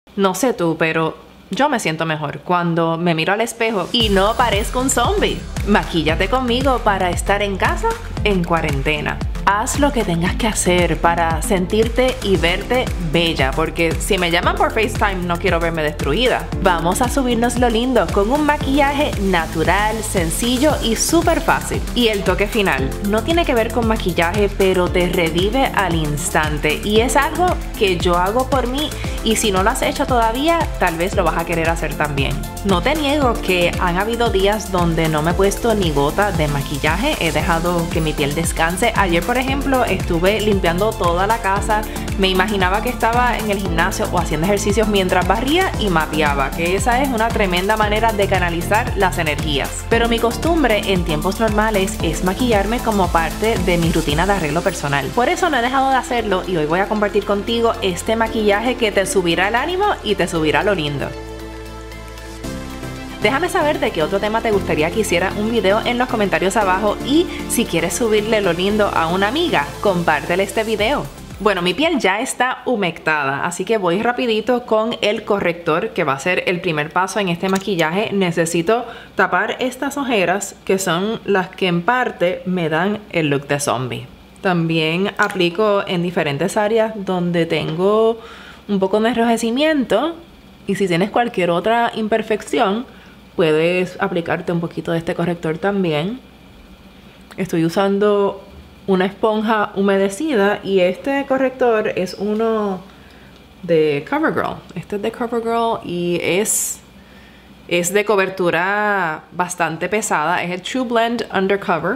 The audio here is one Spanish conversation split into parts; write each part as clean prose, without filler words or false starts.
No sé tú, pero yo me siento mejor cuando me miro al espejo y no parezco un zombie. Maquíllate conmigo para estar en casa en cuarentena. Haz lo que tengas que hacer para sentirte y verte bella, porque si me llaman por FaceTime no quiero verme destruida. Vamos a subirnos lo lindo con un maquillaje natural, sencillo y súper fácil. Y el toque final no tiene que ver con maquillaje, pero te revive al instante y es algo que yo hago por mí, y si no lo has hecho todavía, tal vez lo vas a querer hacer también. No te niego que han habido días donde no me he puesto ni gota de maquillaje, he dejado que mi piel descanse. Ayer, por ejemplo, estuve limpiando toda la casa, me imaginaba que estaba en el gimnasio o haciendo ejercicios mientras barría y mapeaba, que esa es una tremenda manera de canalizar las energías. Pero mi costumbre en tiempos normales es maquillarme como parte de mi rutina de arreglo personal. Por eso no he dejado de hacerlo y hoy voy a compartir contigo este maquillaje que te subirá el ánimo y te subirá lo lindo. Déjame saber de qué otro tema te gustaría que hiciera un video en los comentarios abajo, y si quieres subirle lo lindo a una amiga, compártele este video. Bueno, mi piel ya está humectada, así que voy rapidito con el corrector, que va a ser el primer paso en este maquillaje. Necesito tapar estas ojeras, que son las que en parte me dan el look de zombie. También aplico en diferentes áreas donde tengo un poco de enrojecimiento, y si tienes cualquier otra imperfección, puedes aplicarte un poquito de este corrector también. Estoy usando una esponja humedecida y este corrector es uno de CoverGirl. Este es de CoverGirl y es de cobertura bastante pesada. Es el True Blend Undercover.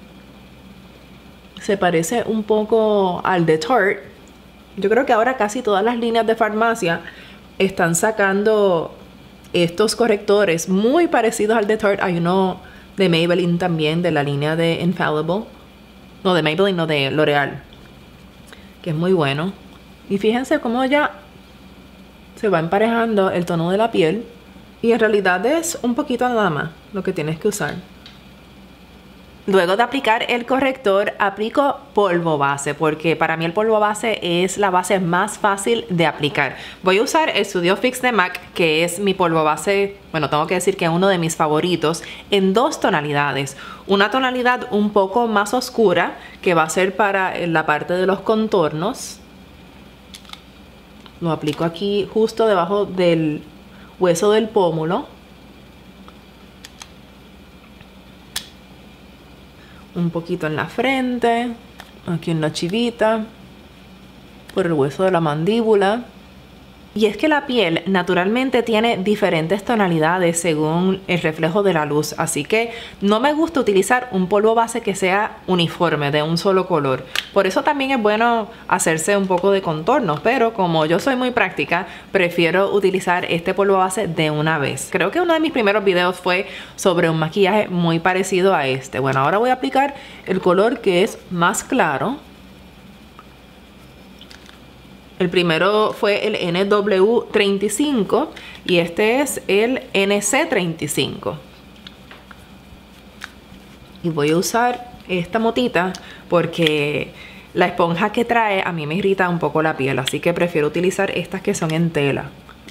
Se parece un poco al de Tarte. Yo creo que ahora casi todas las líneas de farmacia están sacando estos correctores muy parecidos al de Tarte. Hay uno de Maybelline también, de la línea de Infallible. No, de Maybelline, no, de L'Oreal, que es muy bueno. Y fíjense cómo ya se va emparejando el tono de la piel. Y en realidad es un poquito nada más lo que tienes que usar. Luego de aplicar el corrector, aplico polvo base, porque para mí el polvo base es la base más fácil de aplicar. Voy a usar el Studio Fix de MAC, que es mi polvo base, bueno, tengo que decir que es uno de mis favoritos, en dos tonalidades. Una tonalidad un poco más oscura, que va a ser para la parte de los contornos. Lo aplico aquí justo debajo del hueso del pómulo. Un poquito en la frente, aquí en la chivita, por el hueso de la mandíbula. Y es que la piel naturalmente tiene diferentes tonalidades según el reflejo de la luz, así que no me gusta utilizar un polvo base que sea uniforme, de un solo color. Por eso también es bueno hacerse un poco de contorno, pero como yo soy muy práctica, prefiero utilizar este polvo base de una vez. Creo que uno de mis primeros videos fue sobre un maquillaje muy parecido a este. Bueno, ahora voy a aplicar el color que es más claro. El primero fue el NW35 y este es el NC35. Y voy a usar esta motita porque la esponja que trae a mí me irrita un poco la piel, así que prefiero utilizar estas que son en tela.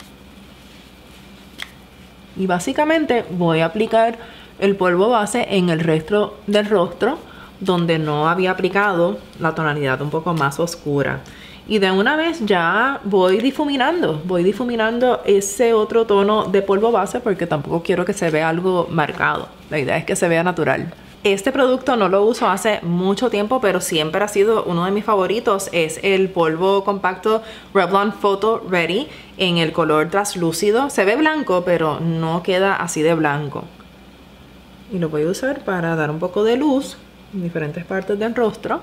Y básicamente voy a aplicar el polvo base en el resto del rostro, donde no había aplicado la tonalidad un poco más oscura. Y de una vez ya voy difuminando ese otro tono de polvo base, porque tampoco quiero que se vea algo marcado. La idea es que se vea natural. Este producto no lo uso hace mucho tiempo, pero siempre ha sido uno de mis favoritos. Es el polvo compacto Revlon Photo Ready en el color translúcido. Se ve blanco, pero no queda así de blanco. Y lo voy a usar para dar un poco de luz en diferentes partes del rostro.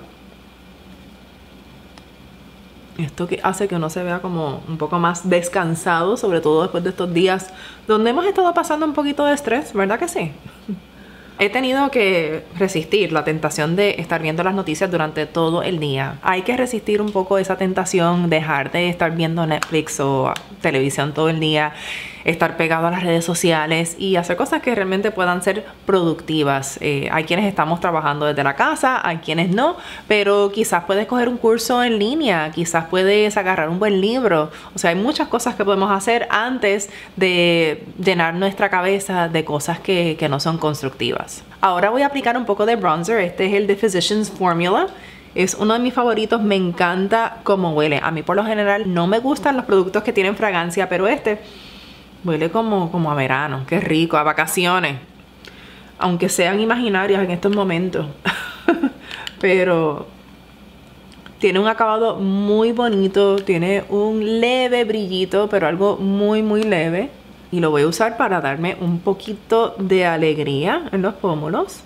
Esto que hace que uno se vea como un poco más descansado, sobre todo después de estos días donde hemos estado pasando un poquito de estrés, ¿verdad que sí? He tenido que resistir la tentación de estar viendo las noticias durante todo el día. Hay que resistir un poco esa tentación, dejar de estar viendo Netflix o televisión todo el día, estar pegado a las redes sociales y hacer cosas que realmente puedan ser productivas. Hay quienes estamos trabajando desde la casa, hay quienes no, pero quizás puedes coger un curso en línea, quizás puedes agarrar un buen libro. O sea, hay muchas cosas que podemos hacer antes de llenar nuestra cabeza de cosas que no son constructivas. Ahora voy a aplicar un poco de bronzer. Este es el The Physicians Formula. Es uno de mis favoritos, me encanta cómo huele. A mí por lo general no me gustan los productos que tienen fragancia, pero este huele como a verano. Qué rico, a vacaciones. Aunque sean imaginarias en estos momentos. Pero tiene un acabado muy bonito, tiene un leve brillito, pero algo muy leve. Y lo voy a usar para darme un poquito de alegría en los pómulos.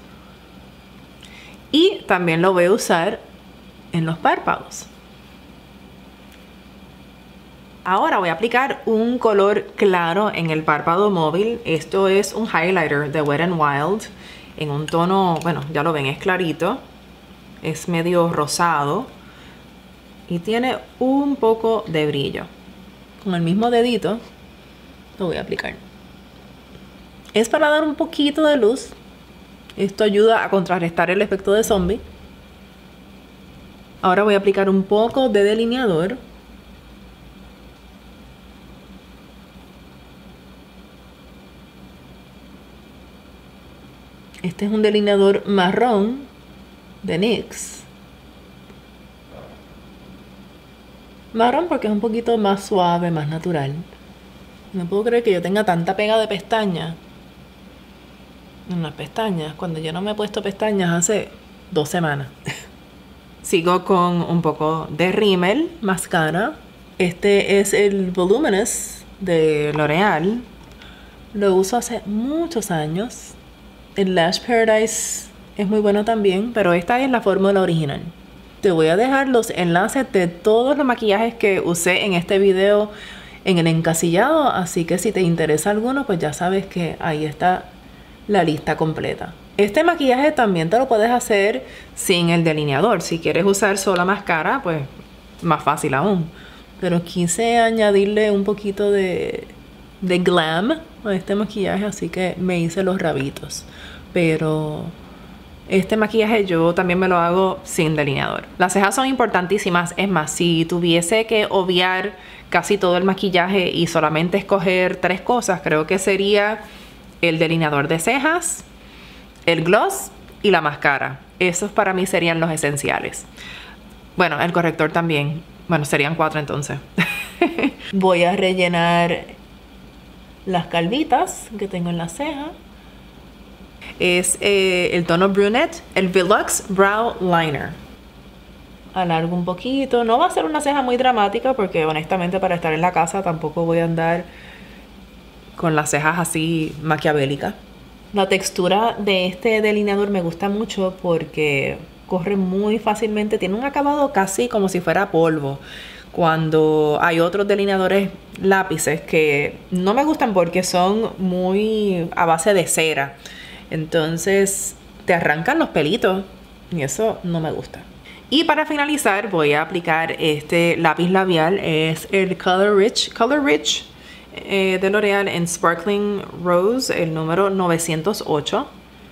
Y también lo voy a usar en los párpados. Ahora voy a aplicar un color claro en el párpado móvil. Esto es un highlighter de Wet n Wild en un tono, bueno, ya lo ven, es clarito. Es medio rosado y tiene un poco de brillo. Con el mismo dedito lo voy a aplicar. Es para dar un poquito de luz. Esto ayuda a contrarrestar el efecto de zombie. Ahora voy a aplicar un poco de delineador. Este es un delineador marrón de NYX. Marrón porque es un poquito más suave, más natural. No puedo creer que yo tenga tanta pega de pestañas en las pestañas, cuando yo no me he puesto pestañas hace 2 semanas. Sigo con un poco de rímel, mascara. Este es el Voluminous de L'Oreal. Lo uso hace muchos años. El Lash Paradise es muy bueno también, pero esta es la fórmula original. Te voy a dejar los enlaces de todos los maquillajes que usé en este video en el encasillado, así que si te interesa alguno, pues ya sabes que ahí está la lista completa. Este maquillaje también te lo puedes hacer sin el delineador. Si quieres usar solo máscara, pues más fácil aún. Pero quise añadirle un poquito de glam a este maquillaje, así que me hice los rabitos. Pero este maquillaje yo también me lo hago sin delineador. Las cejas son importantísimas. Es más, si tuviese que obviar casi todo el maquillaje y solamente escoger 3 cosas, creo que sería el delineador de cejas, el gloss y la máscara. Esos para mí serían los esenciales. Bueno, el corrector también. Bueno, serían 4 entonces. Voy a rellenar las calvitas que tengo en la ceja. Es el tono brunette, el Velux Brow Liner. Alargo un poquito. No va a ser una ceja muy dramática porque honestamente para estar en la casa tampoco voy a andar con las cejas así maquiavélicas. La textura de este delineador me gusta mucho porque corre muy fácilmente. Tiene un acabado casi como si fuera polvo. Cuando hay otros delineadores lápices que no me gustan porque son muy a base de cera. Entonces te arrancan los pelitos y eso no me gusta. Y para finalizar voy a aplicar este lápiz labial. Es el Color Rich de L'Oreal en Sparkling Rose, el número 908.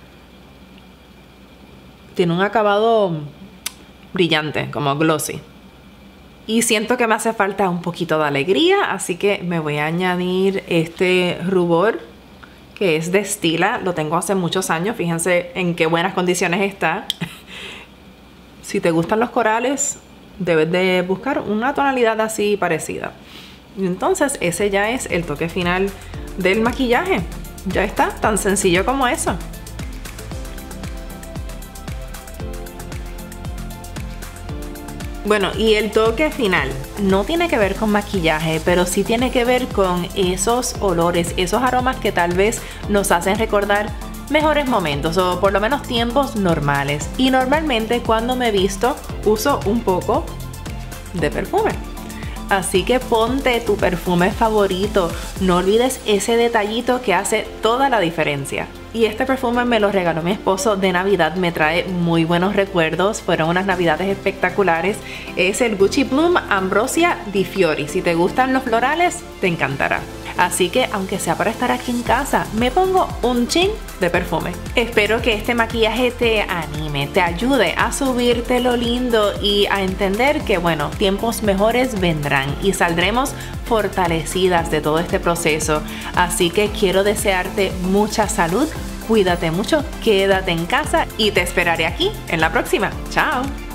Tiene un acabado brillante, como glossy. Y siento que me hace falta un poquito de alegría, así que me voy a añadir este rubor que es de Stila. Lo tengo hace muchos años, fíjense en qué buenas condiciones está. Si te gustan los corales, debes de buscar una tonalidad así parecida. Y entonces ese ya es el toque final del maquillaje. Ya está, tan sencillo como eso. Bueno, y el toque final no tiene que ver con maquillaje, pero sí tiene que ver con esos olores, esos aromas que tal vez nos hacen recordar mejores momentos o por lo menos tiempos normales. Y normalmente cuando me visto uso un poco de perfume. Así que ponte tu perfume favorito. No olvides ese detallito que hace toda la diferencia. Y este perfume me lo regaló mi esposo de Navidad, me trae muy buenos recuerdos, fueron unas navidades espectaculares. Es el Gucci Bloom Ambrosia di Fiori. Si te gustan los florales, te encantará. Así que aunque sea para estar aquí en casa, me pongo un chin de perfume. Espero que este maquillaje te anime, te ayude a subirte lo lindo y a entender que bueno, tiempos mejores vendrán y saldremos fortalecidas de todo este proceso. Así que quiero desearte mucha salud, cuídate mucho, quédate en casa y te esperaré aquí en la próxima. ¡Chao!